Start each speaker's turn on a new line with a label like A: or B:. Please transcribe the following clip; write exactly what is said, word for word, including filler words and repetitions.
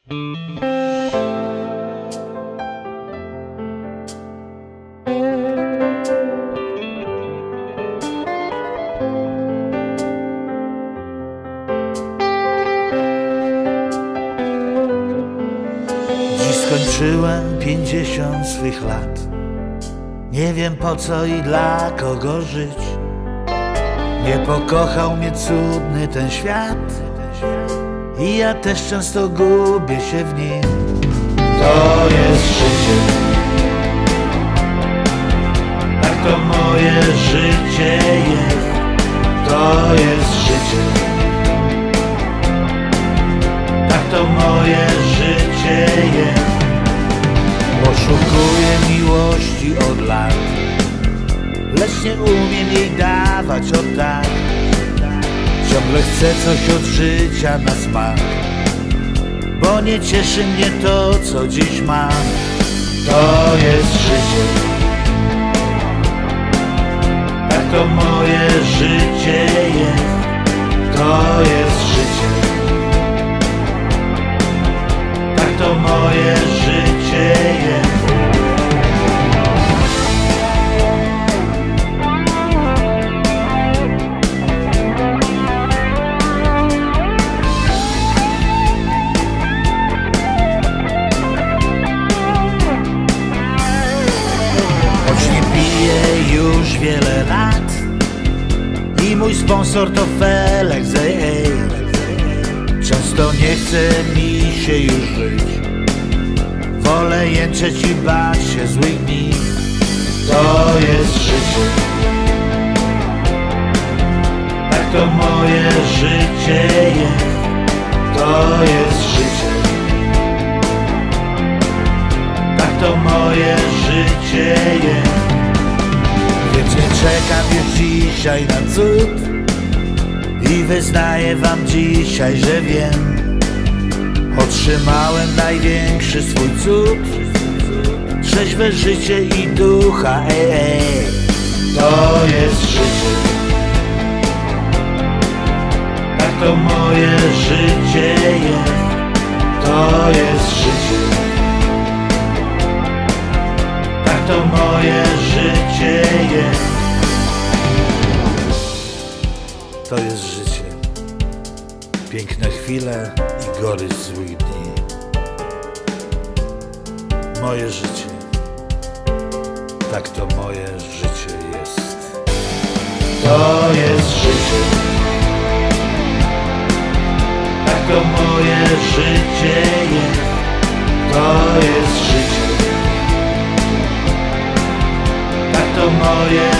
A: Dziś skończyłem pięćdziesiąt swych lat. Nie wiem po co i dla kogo żyć. Nie pokochał mnie cudny ten świat i ja też często gubię się w nim. To jest życie, tak to moje życie jest. To jest życie, tak to moje życie jest. Poszukuję miłości od lat, lecz nie umiem jej dawać o tak. Ciągle chcę coś od życia na smak, bo nie cieszy mnie to, co dziś mam. To jest życie, tak to moje życie jest. To jest życie, tak to moje życie jest. Już wiele lat i mój sponsor to Felek z A A. Często nie chce mi się już żyć, wolę jęczeć i bać się złych dni. To jest życie, tak to moje życie jest. To jest życie, tak to moje życie jest. Więc nie czekam już dzisiaj na cud i wyznaję wam dzisiaj, że wiem. Otrzymałem największy swój cud, trzeźwe życie i ducha, ej, ej. To jest życie, tak to moje życie jest. To jest życie, tak to moje życie jest. To jest życie, piękne chwile i gorycz złych dni. Moje życie, tak to moje życie jest. To jest życie, tak to moje życie jest. To jest życie, tak to moje